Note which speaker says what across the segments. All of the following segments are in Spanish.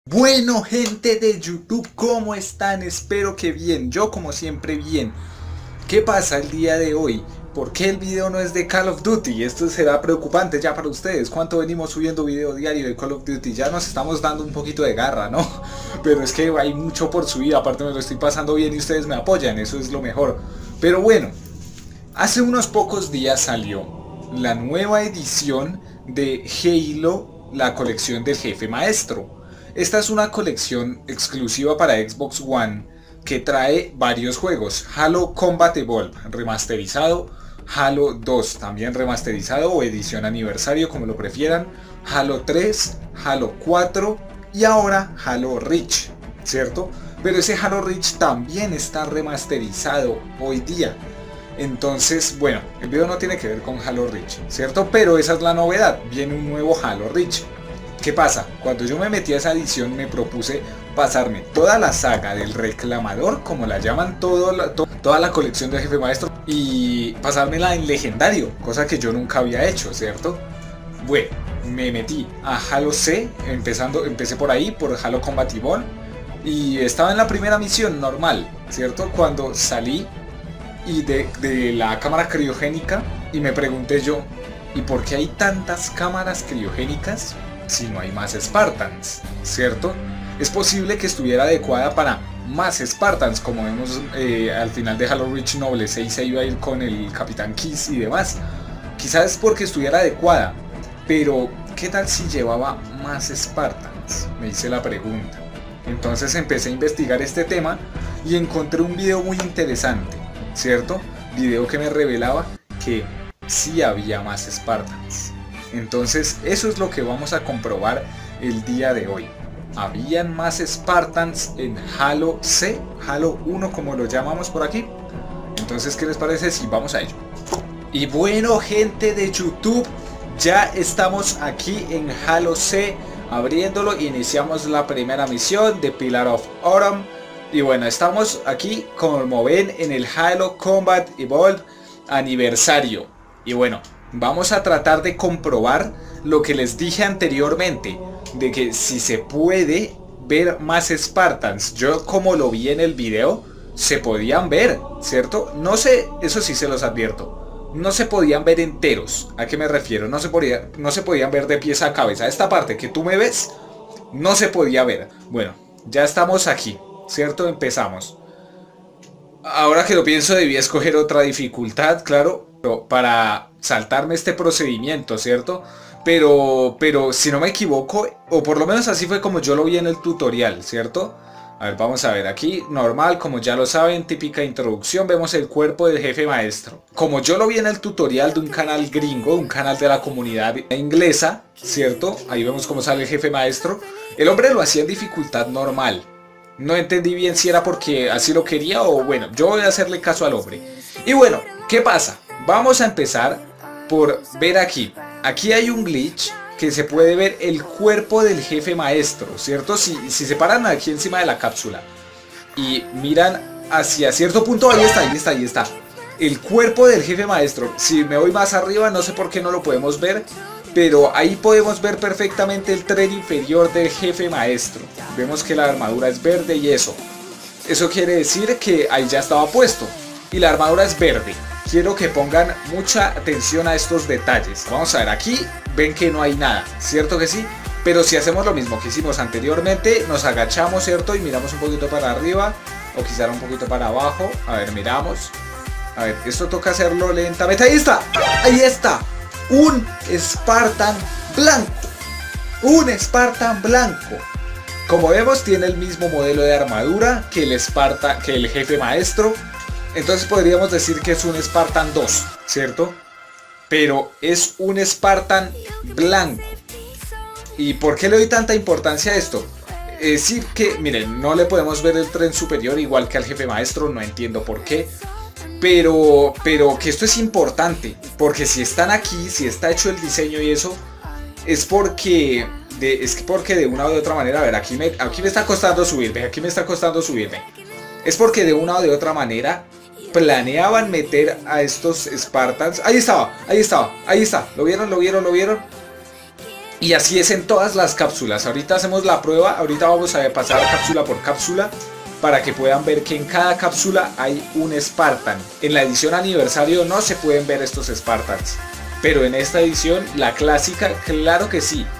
Speaker 1: Bueno, gente de YouTube, ¿cómo están? Espero que bien, yo como siempre bien. ¿Qué pasa el día de hoy? ¿Por qué el video no es de Call of Duty? Esto será preocupante ya para ustedes. ¿Cuánto venimos subiendo video diario de Call of Duty? Ya nos estamos dando un poquito de garra, ¿no? Pero es que hay mucho por subir, aparte me lo estoy pasando bien y ustedes me apoyan, eso es lo mejor. Pero bueno, hace unos pocos días salió la nueva edición de Halo, la colección del jefe maestro. Esta es una colección exclusiva para Xbox One que trae varios juegos: Halo Combat Evolved remasterizado, Halo 2 también remasterizado o edición aniversario como lo prefieran, Halo 3, Halo 4 y ahora Halo Reach, ¿cierto? Pero ese Halo Reach también está remasterizado hoy día. Entonces, bueno, el video no tiene que ver con Halo Reach, ¿cierto? Pero esa es la novedad, viene un nuevo Halo Reach. ¿Qué pasa? Cuando yo me metí a esa edición me propuse pasarme toda la saga del reclamador, como la llaman, toda la colección del jefe maestro, y pasármela en legendario, cosa que yo nunca había hecho, ¿cierto? Bueno, me metí a Halo C, empecé por ahí, por Halo Combat Evolved, y estaba en la primera misión normal, ¿cierto? Cuando salí y de la cámara criogénica y me pregunté yo, ¿y por qué hay tantas cámaras criogénicas si no hay más Spartans? ¿Cierto? Es posible que estuviera adecuada para más Spartans, como vemos al final de Halo Reach Noble 6 se iba a ir con el Capitán Kiss y demás. Quizás es porque estuviera adecuada, pero ¿qué tal si llevaba más Spartans? Me hice la pregunta. Entonces empecé a investigar este tema y encontré un video muy interesante, ¿cierto? Video que me revelaba que sí había más Spartans. Entonces eso es lo que vamos a comprobar el día de hoy. ¿Habían más Spartans en Halo C? Halo 1 como lo llamamos por aquí. Entonces, ¿qué les parece si vamos a ello? Y bueno, gente de YouTube, ya estamos aquí en Halo C abriéndolo. Iniciamos la primera misión de Pillar of Autumn. Y bueno, estamos aquí como ven en el Halo Combat Evolved aniversario. Y bueno, vamos a tratar de comprobar lo que les dije anteriormente, de que si se puede ver más Spartans. Yo como lo vi en el video, se podían ver, ¿cierto? No sé, eso sí se los advierto, no se podían ver enteros. ¿A qué me refiero? No se podían ver de pies a cabeza. Esta parte que tú me ves, no se podía ver. Bueno, ya estamos aquí, ¿cierto? Empezamos. Ahora que lo pienso, debí escoger otra dificultad, claro, para saltarme este procedimiento, ¿cierto? Pero si no me equivoco, o por lo menos así fue como yo lo vi en el tutorial, ¿cierto? A ver, vamos a ver, aquí normal, como ya lo saben, típica introducción, vemos el cuerpo del jefe maestro. Como yo lo vi en el tutorial de un canal gringo, un canal de la comunidad inglesa, ¿cierto? Ahí vemos cómo sale el jefe maestro. El hombre lo hacía en dificultad normal. No entendí bien si era porque así lo quería o bueno, yo voy a hacerle caso al hombre. Y bueno, ¿qué pasa? Vamos a empezar por ver aquí. Aquí hay un glitch que se puede ver el cuerpo del jefe maestro, ¿cierto? Si se paran aquí encima de la cápsula y miran hacia cierto punto, ahí está. El cuerpo del jefe maestro. Si me voy más arriba, no sé por qué no lo podemos ver, pero ahí podemos ver perfectamente el tren inferior del jefe maestro. Vemos que la armadura es verde y eso quiere decir que ahí ya estaba puesto. Y la armadura es verde. Quiero que pongan mucha atención a estos detalles. Vamos a ver, aquí ven que no hay nada, ¿cierto que sí? Pero si hacemos lo mismo que hicimos anteriormente, nos agachamos, ¿cierto? Y miramos un poquito para arriba o quizá un poquito para abajo. A ver, miramos. A ver, esto toca hacerlo lentamente. ¡Ahí está! ¡Ahí está! Un Spartan blanco. Un Spartan blanco. Como vemos, tiene el mismo modelo de armadura que el jefe maestro. Entonces podríamos decir que es un Spartan 2, ¿cierto? Pero es un Spartan blanco. ¿Y por qué le doy tanta importancia a esto? Es decir que, miren, no le podemos ver el tren superior igual que al jefe maestro, no entiendo por qué. Pero que esto es importante, porque si están aquí, si está hecho el diseño y eso, es porque de una o de otra manera, a ver, aquí me está costando subirme, Es porque de una o de otra manera planeaban meter a estos Spartans. Ahí está, ¿lo vieron? Y así es en todas las cápsulas. Ahorita hacemos la prueba, ahorita vamos a pasar cápsula por cápsula para que puedan ver que en cada cápsula hay un Spartan. En la edición aniversario no se pueden ver estos Spartans, pero en esta edición, la clásica, claro que sí.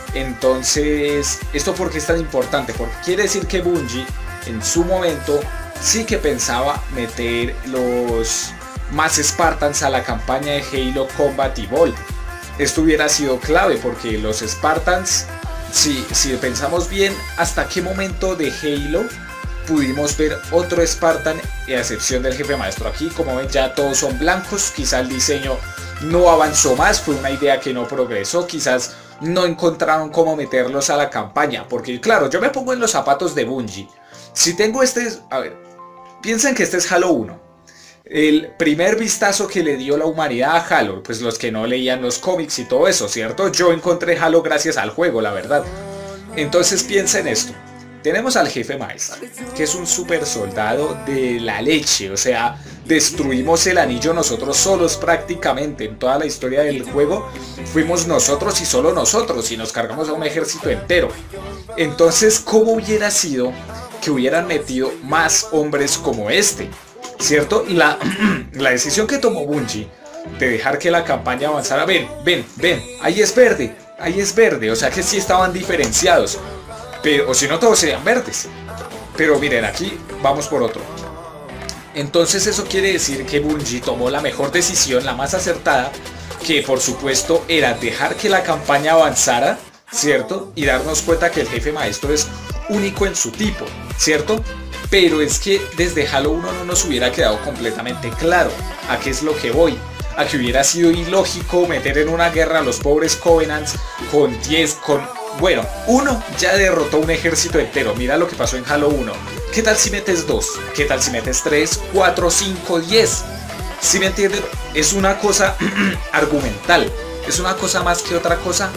Speaker 1: Entonces, ¿esto por qué es tan importante? Porque quiere decir que Bungie en su momento sí que pensaba meter los más Spartans a la campaña de Halo Combat Evolved. Esto hubiera sido clave porque los Spartans, si pensamos bien, hasta qué momento de Halo pudimos ver otro Spartan, a excepción del jefe maestro. Aquí, como ven, ya todos son blancos. Quizá el diseño no avanzó más, fue una idea que no progresó, quizás no encontraron cómo meterlos a la campaña. Porque claro, yo me pongo en los zapatos de Bungie. Si tengo a ver, piensen que este es Halo 1. El primer vistazo que le dio la humanidad a Halo, pues los que no leían los cómics y todo eso, ¿cierto? Yo encontré Halo gracias al juego, la verdad. Entonces piensen esto. Tenemos al jefe maestro, que es un super soldado de la leche, o sea, destruimos el anillo nosotros solos prácticamente. En toda la historia del juego fuimos nosotros y solo nosotros, y nos cargamos a un ejército entero. Entonces, ¿cómo hubiera sido que hubieran metido más hombres como este? ¿Cierto? La decisión que tomó Bungie de dejar que la campaña avanzara, ven, ahí es verde, o sea que sí estaban diferenciados. Pero, o si no, todos serían verdes. Pero miren, aquí vamos por otro. Entonces eso quiere decir que Bungie tomó la mejor decisión, la más acertada, que por supuesto era dejar que la campaña avanzara, ¿cierto? Y darnos cuenta que el jefe maestro es único en su tipo, ¿cierto? Pero es que desde Halo 1 no nos hubiera quedado completamente claro a qué es lo que voy. A que hubiera sido ilógico meter en una guerra a los pobres Covenants con 10, bueno, uno ya derrotó un ejército entero. Mira lo que pasó en Halo 1. ¿Qué tal si metes 2? ¿Qué tal si metes 3, 4, 5, 10? ¿Sí me entienden? Es una cosa argumental. Es una cosa más que otra cosa.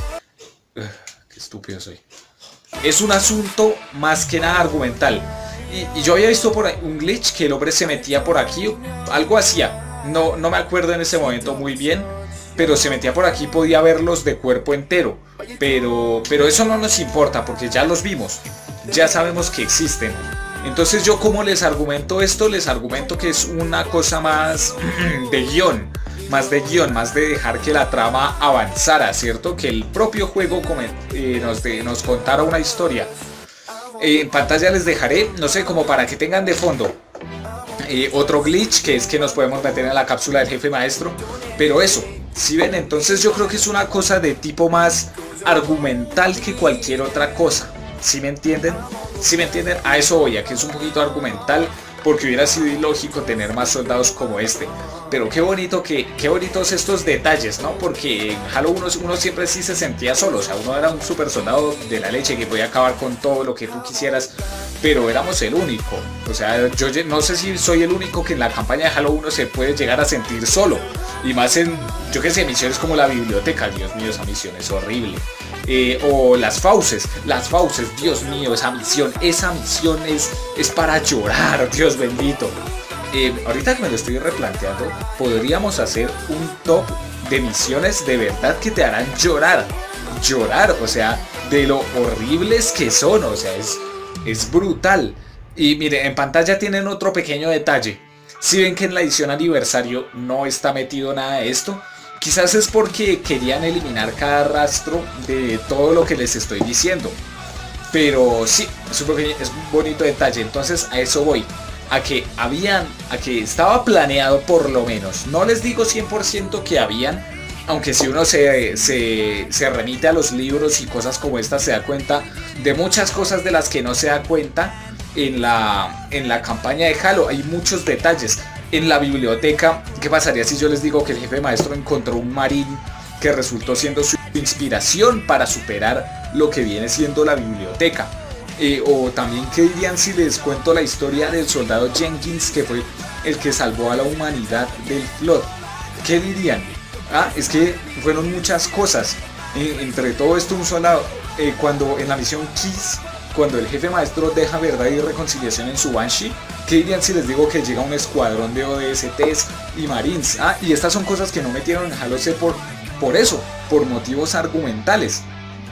Speaker 1: Qué estúpido soy. Es un asunto más que nada argumental. Y yo había visto por ahí un glitch que el hombre se metía por aquí. Algo hacía. No me acuerdo en ese momento muy bien. Pero se metía por aquí y podía verlos de cuerpo entero. Pero eso no nos importa porque ya los vimos. Ya sabemos que existen. Entonces yo, como les argumento esto, les argumento que es una cosa más de guión. Más de dejar que la trama avanzara, ¿cierto? Que el propio juego nos contara una historia. En pantalla les dejaré, no sé, como para que tengan de fondo otro glitch, que es que nos podemos meter en la cápsula del jefe maestro. Pero eso, ¿sí ven? Entonces yo creo que es una cosa de tipo más argumental que cualquier otra cosa. ¿Sí me entienden? ¿Sí me entienden? A eso voy, a que es un poquito argumental, porque hubiera sido ilógico tener más soldados como este. Pero qué bonitos estos detalles, ¿no? Porque en Halo 1 uno siempre sí se sentía solo. O sea, uno era un super soldado de la leche que podía acabar con todo lo que tú quisieras, pero éramos el único. O sea, yo no sé si soy el único que en la campaña de Halo 1 se puede llegar a sentir solo. Y más en, yo qué sé, misiones como la biblioteca. Dios mío, esa misión es horrible. O las fauces, Dios mío, esa misión es para llorar, Dios bendito. Ahorita que me lo estoy replanteando, podríamos hacer un top de misiones de verdad que te harán llorar, o sea, de lo horribles que son, o sea, es brutal. Y miren, en pantalla tienen otro pequeño detalle. Si ven que en la edición aniversario no está metido nada de esto, quizás es porque querían eliminar cada rastro de todo lo que les estoy diciendo. Pero sí, es un bonito detalle. Entonces a eso voy. A que estaba planeado por lo menos. No les digo 100% que habían. Aunque si uno se remite a los libros y cosas como esta, se da cuenta de muchas cosas de las que no se da cuenta en la campaña de Halo. Hay muchos detalles. En la biblioteca, ¿qué pasaría si yo les digo que el jefe maestro encontró un marín que resultó siendo su inspiración para superar lo que viene siendo la biblioteca? O también, ¿qué dirían si les cuento la historia del soldado Jenkins, que fue el que salvó a la humanidad del Flood? ¿Qué dirían? Es que fueron muchas cosas. Entre todo esto, un soldado, cuando en la misión Kiss, cuando el jefe maestro deja verdad y reconciliación en su Banshee, ¿qué dirían si les digo que llega un escuadrón de ODSTs y Marines? Y estas son cosas que no metieron en Halo C por eso, por motivos argumentales.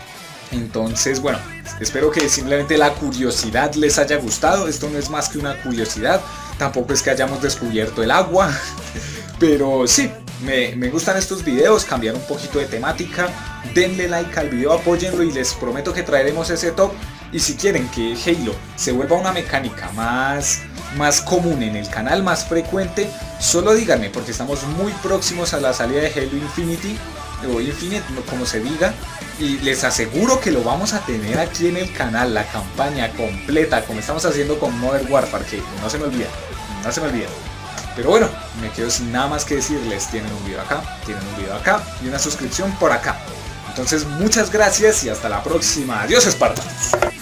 Speaker 1: Entonces, bueno, espero que simplemente la curiosidad les haya gustado. Esto no es más que una curiosidad, tampoco es que hayamos descubierto el agua, pero sí, me gustan estos videos, cambiar un poquito de temática. Denle like al video, apóyenlo y les prometo que traeremos ese top. Y si quieren que Halo se vuelva una mecánica más común en el canal, más frecuente, solo díganme, porque estamos muy próximos a la salida de Halo Infinity, o Infinite, como se diga, y les aseguro que lo vamos a tener aquí en el canal, la campaña completa, como estamos haciendo con Modern Warfare, que no se me olvida, no se me olvida. Pero bueno, me quedo sin nada más que decirles. Tienen un video acá, tienen un video acá y una suscripción por acá. Entonces muchas gracias y hasta la próxima. Adiós, Espartanos.